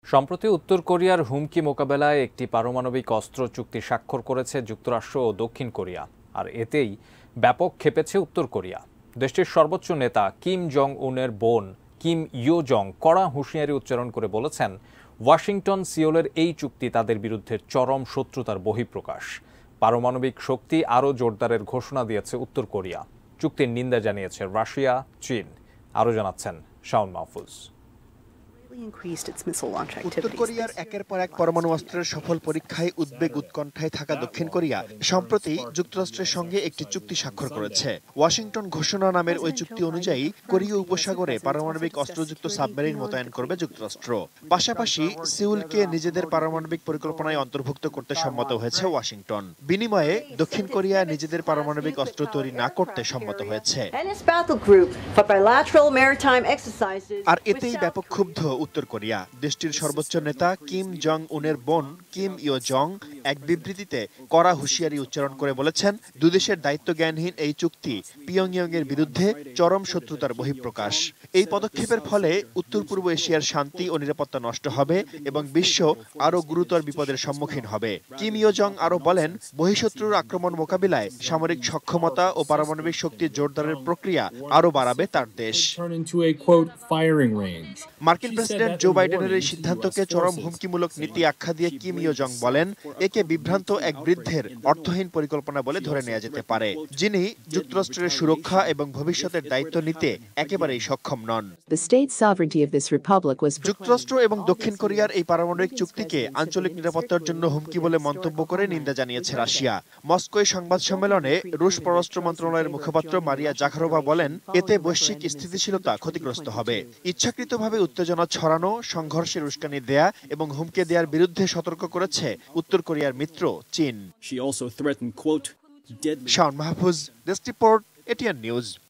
সম্প্রতি উত্তর কোরিয়ার হুমকি মোকাবেলায় একটি পারমাণবিক অস্ত্র চুক্তি স্বাক্ষর করেছে যুক্তরাষ্ট্র ও দক্ষিণ কোরিয়া, আর এতেই ব্যাপক ক্ষেপেছে উত্তর কোরিয়া। দেশটির সর্বোচ্চ নেতা কিম জং উনের বোন কিম ইয়ো জং কড়া হুঁশিয়ারি উচ্চারণ করে বলেছেন, ওয়াশিংটন সিওলের এই চুক্তি তাদের বিরুদ্ধে চরম শত্রুতার বহিঃপ্রকাশ। পারমাণবিক শক্তি আরও জোরদারের ঘোষণা দিয়েছে উত্তর কোরিয়া। চুক্তির নিন্দা জানিয়েছে রাশিয়া, চীন। আরও জানাচ্ছেন শাওন মাহফুজ। উত্তর কোরিয়ার একের পর এক পরমাণু অস্ত্রের সফল পরীক্ষায় উদ্বেগ উৎকণ্ঠায় থাকা দক্ষিণ কোরিয়া সম্প্রতি যুক্তরাষ্ট্রের সঙ্গে একটি চুক্তি স্বাক্ষর করেছে। ওয়াশিংটন ঘোষণা নামের ওই চুক্তি অনুযায়ী কোরীয় উপসাগরে পারমাণবিক অস্ত্রযুক্ত সাবমেরিন মোতায়েন করবে যুক্তরাষ্ট্র। পাশাপাশি সিউলকে নিজেদের পারমাণবিক পরিকল্পনায় অন্তর্ভুক্ত করতে সম্মত হয়েছে ওয়াশিংটন। বিনিময়ে দক্ষিণ কোরিয়া নিজেদের পারমাণবিক অস্ত্র তৈরি না করতে সম্মত হয়েছে। আর এতেই ব্যাপক ক্ষুব্ধ উত্তর কোরিয়া। দেশটির সর্বোচ্চ নেতা কিম জং উনের বোন কিম ইয়ো জং এক বিবৃতিতে কড়া হুঁশিয়ারি উচ্চারণ করে বলেছেন, দুদেশের দায়িত্বজ্ঞানহীন এই চুক্তি পিয়ংইয়ং এর বিরুদ্ধে চরম শত্রুতার বহিঃপ্রকাশ। এই পদক্ষেপের ফলে উত্তর পূর্ব এশিয়ার শান্তি ও নিরাপত্তা নষ্ট হবে এবং বিশ্ব আরও গুরুতর বিপদের সম্মুখীন হবে। কিম ইয়ো জং আরও বলেন, বহিঃশত্রুর আক্রমণ মোকাবিলায় সামরিক সক্ষমতা ও পারমাণবিক শক্তি জোরদারের প্রক্রিয়া আরও বাড়াবে তার দেশ। মার্কিন প্রেসিডেন্ট জো বাইডেনের এই সিদ্ধান্তকে চরম হুমকিমূলক নীতি আখ্যা দিয়ে কিম ইয়ো জং বলেন, একে বিভ্রান্ত এক বৃদ্ধের অর্থহীন পরিকল্পনা বলে ধরে নেওয়া যেতে পারে, যিনি যুক্তরাষ্ট্রের সুরক্ষা এবং ভবিষ্যতের দায়িত্ব নিতে একেবারেই সক্ষম নন। যুক্তরাষ্ট্র এবং দক্ষিণ কোরিয়ার এই পারমাণবিক চুক্তিকে আঞ্চলিক নিরাপত্তার জন্য হুমকি বলে মন্তব্য করে নিন্দা জানিয়েছে রাশিয়া। মস্কোয় সংবাদ সম্মেলনে রুশ পররাষ্ট্র মন্ত্রণালয়ের মুখপাত্র মারিয়া জাখারোভা বলেন, এতে বৈশ্বিক স্থিতিশীলতা ক্ষতিগ্রস্ত হবে। ইচ্ছাকৃতভাবে উত্তেজনা ছড়ানো, সংঘর্ষের উস্কানি দেয়া এবং হুমকি দেওয়ার বিরুদ্ধে সতর্ক করেছে উত্তর কোরিয়ার মিত্র চীন। Shaon Mahfuz, desk report, ATN news.